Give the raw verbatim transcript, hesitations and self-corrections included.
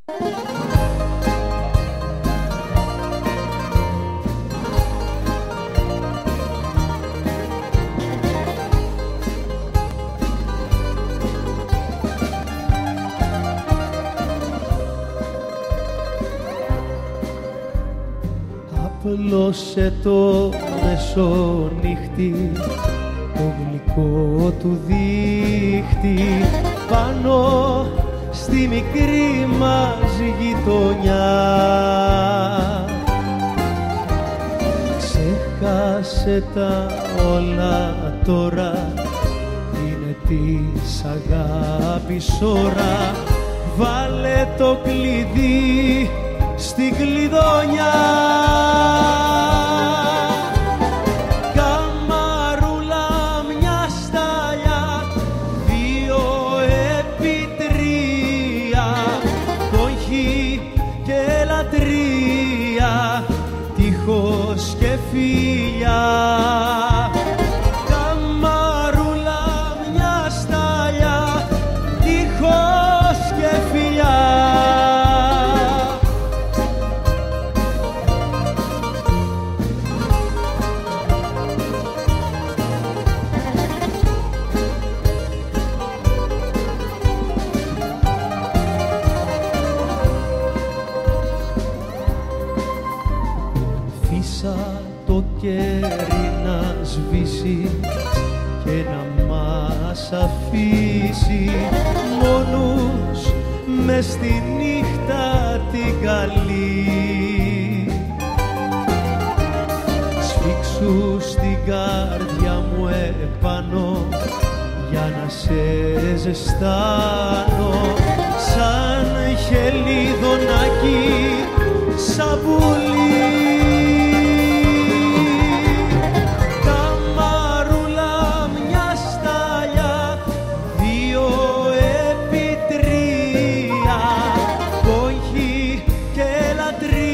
Απλώσε το μεσονύχτη, το γλυκό του δίχτυ πάνω στη μικρή μας γειτονιά. Ξέχασε τα όλα τώρα, είναι της αγάπης ώρα. Βάλε το κλειδί στην κλειδονιά. Καμαρούλα μια σταλιά, δύο επί τρία, κόγχη και λατρεία, τείχος και φιλιά. Καμαρούλα μια σταλιά, τείχος και φιλιά. Το κέρι να σβήσει και να μας αφήσει μόνους μες στη νύχτα την καλή. Σφίξου στην καρδιά μου επάνω για να σε ζεστάνω σαν χελιδονάκι, σαν πουλί. Τρία, κόγχη και λατρεία.